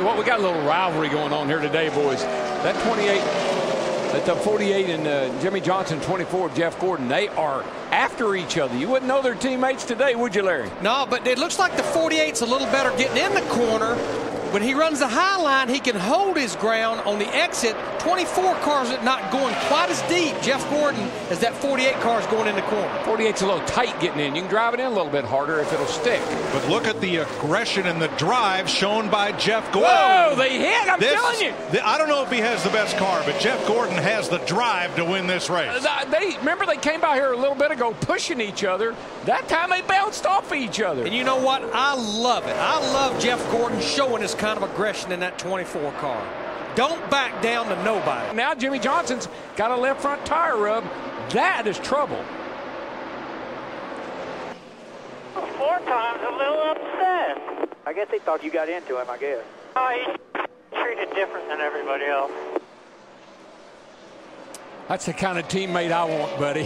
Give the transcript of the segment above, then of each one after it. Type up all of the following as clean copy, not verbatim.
Well, we got a little rivalry going on here today, boys. That 28, that the 48 and Jimmy Johnson 24, Jeff Gordon, they are after each other. You wouldn't know they're teammates today, would you, Larry? No, but it looks like the 48's a little better getting in the corner. When he runs the high line, he can hold his ground on the exit. 24 cars are not going quite as deep, Jeff Gordon, as that 48 car is going in the corner. 48's a little tight getting in. You can drive it in a little bit harder if it'll stick. But look at the aggression and the drive shown by Jeff Gordon. Whoa, they hit, I'm telling you. I don't know if he has the best car, but Jeff Gordon has the drive to win this race. Remember they came by here a little bit ago pushing each other. That time they bounced off of each other. And you know what? I love it. I love Jeff Gordon showing his kind of aggression in that 24 car. Don't back down to nobody. Now Jimmy Johnson's got a left front tire rub. That is trouble. 4 times a little upset. I guess they thought you got into him, I guess. Oh, he's treated different than everybody else. That's the kind of teammate I want, buddy.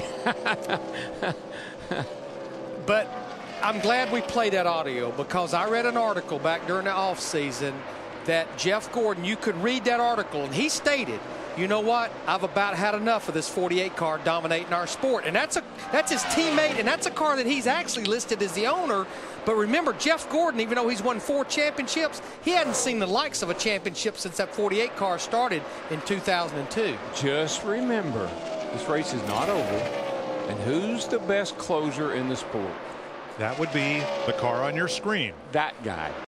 But I'm glad we played that audio, because I read an article back during the offseason that Jeff Gordon, you could read that article, and he stated, you know what, I've about had enough of this 48 car dominating our sport. And that's his teammate, and that's a car that he's actually listed as the owner. But remember, Jeff Gordon, even though he's won 4 championships, he hadn't seen the likes of a championship since that 48 car started in 2002. Just remember, this race is not over. And who's the best closer in the sport? That would be the car on your screen. That guy.